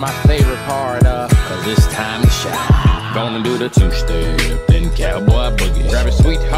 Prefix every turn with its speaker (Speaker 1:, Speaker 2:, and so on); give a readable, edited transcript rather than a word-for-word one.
Speaker 1: my favorite part, cause it's time to shine. Gonna do the two-step, then cowboy boogie. Grab a sweetheart